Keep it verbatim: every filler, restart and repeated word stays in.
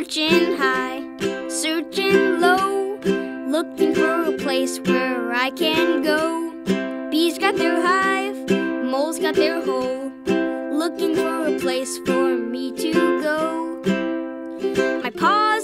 Searching high, searching low, looking for a place where I can go. Bees got their hive, moles got their hole, looking for a place for me to go. My paws